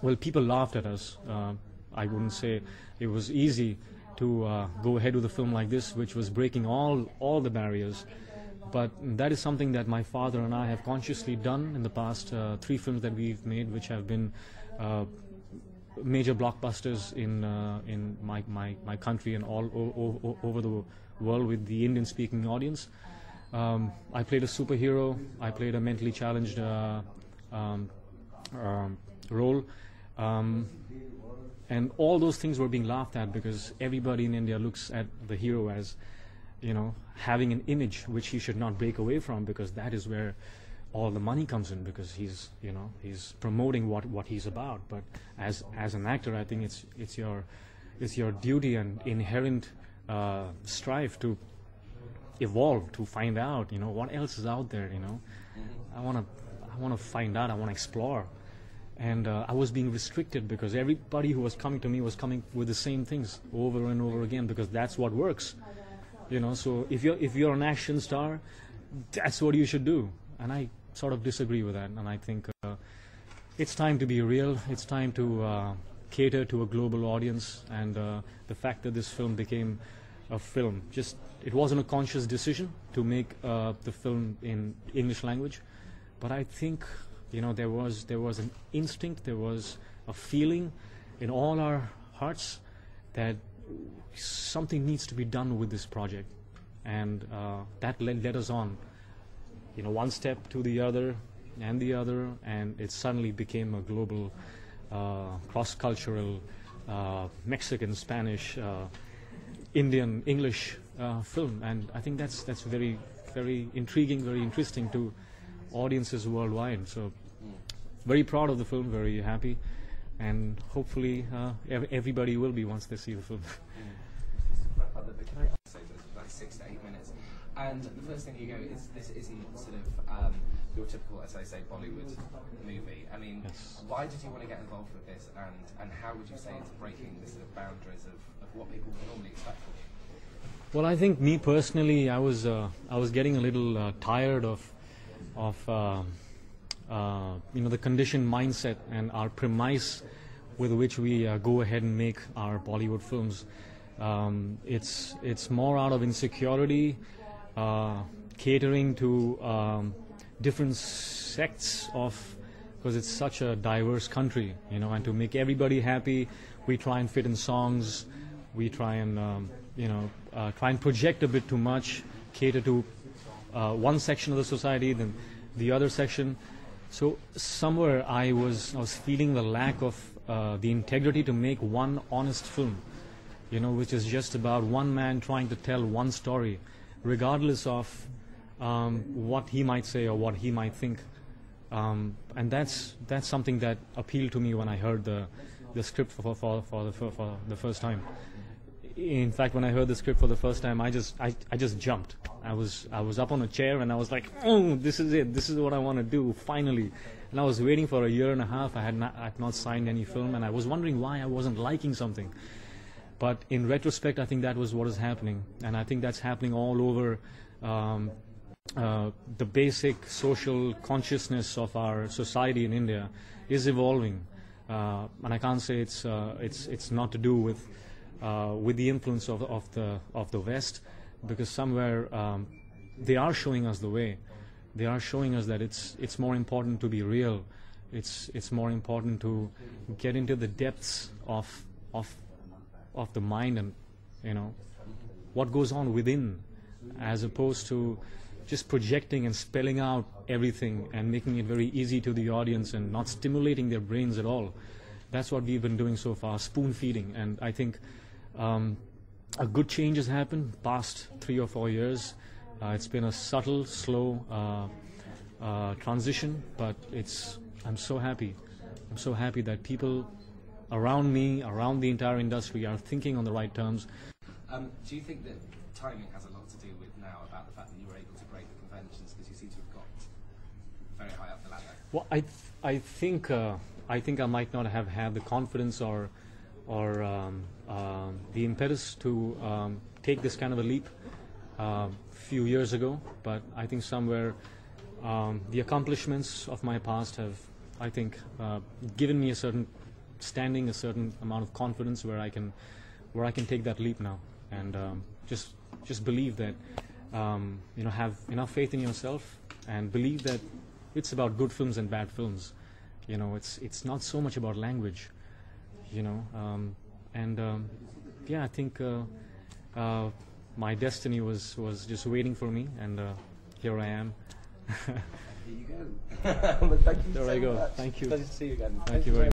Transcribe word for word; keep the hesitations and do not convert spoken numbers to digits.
well, people laughed at us. Uh, I wouldn't say it was easy to uh, go ahead with a film like this, which was breaking all all the barriers. But that is something that my father and I have consciously done in the past uh, three films that we've made, which have been uh, major blockbusters in uh, in my, my, my country and all o o over the world with the Indian-speaking audience. Um, I played a superhero. I played a mentally challenged uh, um, um, role. Um, and all those things were being laughed at because everybody in India looks at the hero as, you know, having an image which he should not break away from, because that is where all the money comes in, because he's, you know, he's promoting what, what he's about. But as as an actor, I think it's it's your it's your duty and inherent uh, strive to evolve, to find out, you know, what else is out there. You know, I want to I want to find out. I want to explore. And uh, I was being restricted because everybody who was coming to me was coming with the same things over and over again, because that's what works. You know, so if you're if you're an action star, that's what you should do. And I sort of disagree with that. And I think uh, it's time to be real. It's time to uh, cater to a global audience. And uh, the fact that this film became a film, just it wasn't a conscious decision to make uh, the film in English language, but I think, you know, there was there was an instinct, there was a feeling in all our hearts that something needs to be done with this project, and uh, that led, led us on, you know, one step to the other and the other, and it suddenly became a global, uh, cross-cultural, uh, Mexican, Spanish, uh, Indian, English uh, film, and I think that's that's very very intriguing, very interesting to audiences worldwide. So very proud of the film, very happy, and hopefully uh, ev everybody will be once they see the film. Can I say this like six to eight minutes? And the first thing you go is this isn't sort of um, your typical, as I say, Bollywood movie. I mean, yes. Why did you want to get involved with this, and and how would you say it's breaking the sort of boundaries of, of what people normally expect from you? Well, I think me personally, I was uh, I was getting a little uh, tired of of uh, uh, you know, the conditioned mindset and our premise with which we uh, go ahead and make our Bollywood films. Um, it's it's more out of insecurity, uh, catering to um, different sects of, because it's such a diverse country, you know, and to make everybody happy, we try and fit in songs, we try and um, you know uh, try and project a bit too much, cater to uh, one section of the society, then the other section. So somewhere I was I was feeling the lack of uh, the integrity to make one honest film, you know, which is just about one man trying to tell one story, regardless of um, what he might say or what he might think. Um, and that's that's something that appealed to me when I heard the the script for for for the for, for the first time. In fact, when I heard the script for the first time, I just I, I just jumped. I was I was up on a chair and I was like, oh, this is it. This is what I want to do finally. And I was waiting for a year and a half. I had not I had not signed any film, and I was wondering why I wasn't liking something. But in retrospect, I think that was what is happening, and I think that's happening all over. Um, uh, the basic social consciousness of our society in India is evolving, uh, and I can't say it's uh, it's it's not to do with uh, with the influence of of the of the West, because somewhere um, they are showing us the way. They are showing us that it's it's more important to be real. It's it's more important to get into the depths of of of the mind, and you know what goes on within, as opposed to just projecting and spelling out everything and making it very easy to the audience and not stimulating their brains at all. That's what we've been doing so far, spoon feeding. And I think um, a good change has happened past three or four years. Uh, it's been a subtle, slow uh, uh, transition, but it's I'm so happy. I'm so happy that people around me, around the entire industry, are thinking on the right terms. Um, do you think that timing has a lot to do with now about the fact that you were able to break the conventions, because you seem to have got very high up the ladder? Well, I th I think uh, I think I might not have had the confidence or or um, uh, the impetus to um, take this kind of a leap a uh, few years ago, but I think somewhere um, the accomplishments of my past have, I think, uh, given me a certain standing a certain amount of confidence where I can where I can take that leap now, and um, just just believe that, um, you know, have enough faith in yourself and believe that it's about good films and bad films. You know, it's it's not so much about language, you know, um, and um, yeah, I think uh, uh, my destiny was was just waiting for me, and uh, here I am. Here you go. Well, thank you there so I go. much. Thank you. Pleasure to see you again. Thank, Thank you very much.